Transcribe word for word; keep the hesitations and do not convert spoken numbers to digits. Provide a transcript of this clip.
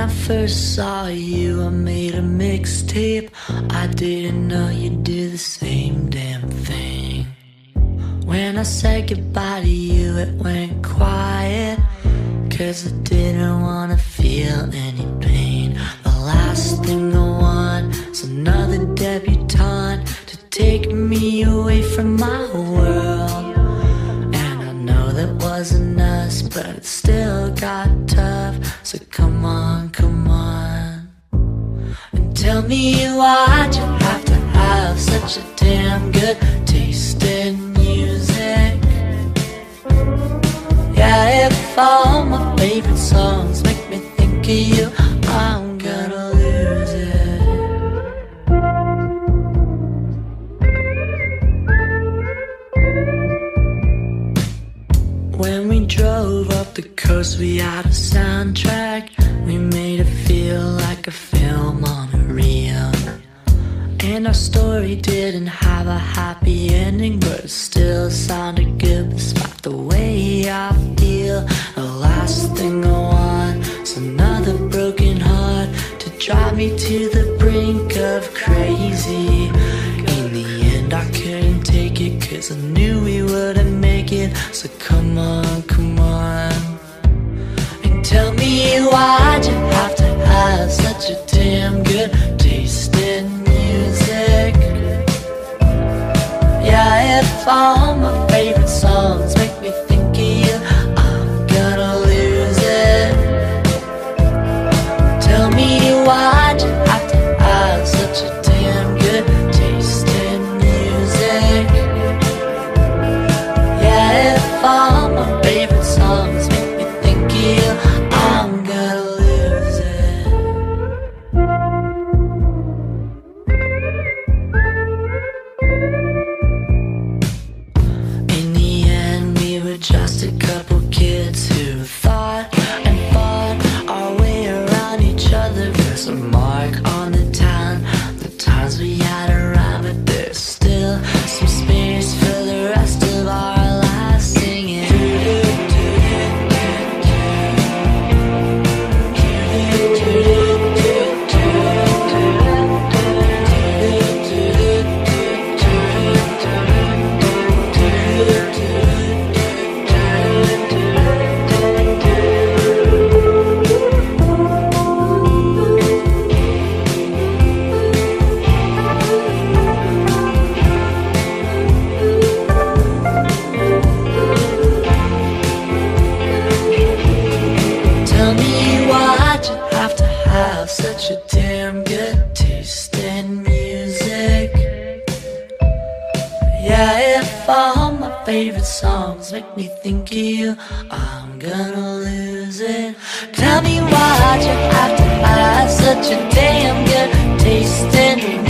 I first saw you, I made a mixtape. I didn't know you'd do the same damn thing. When I said goodbye to you, it went quiet, 'cause I didn't wanna feel any pain. The last thing I want is another debutante to take me away from my world. And I know that wasn't us, but it still got tough. So come on, come on, and tell me why'd you have to have such a damn good taste in music? Yeah, if all my favorite songs make me think of you, I'm gonna lose it. When we drove up the coast, we had a soundtrack. We made it feel like a film on a reel. And our story didn't have a happy ending, but it still sounded good despite the way I feel. The last thing I want is another broken heart to drive me to the brink of crazy. In the end I couldn't take it, 'cause I knew we wouldn't make it. So come on, come on, and tell me why'd you have to have such a damn good taste in music? Yeah, if all my favorite songs make me think of you, I'm gonna lose it. Tell me why'd you have to have such a damn good taste in music? Yeah, if all my favorite songs make me think of you, I'm gonna lose it. In the end, we were just a couple kids who thought and fought our way around each other. There's a mark on the town, the times we had around, but there's still some space for the rest of our lives singing. Tell me why'd you have to have such a damn good taste in music? Yeah, if all my favorite songs make me think of you, I'm gonna lose it. Tell me why'd you have to have such a damn good taste in music?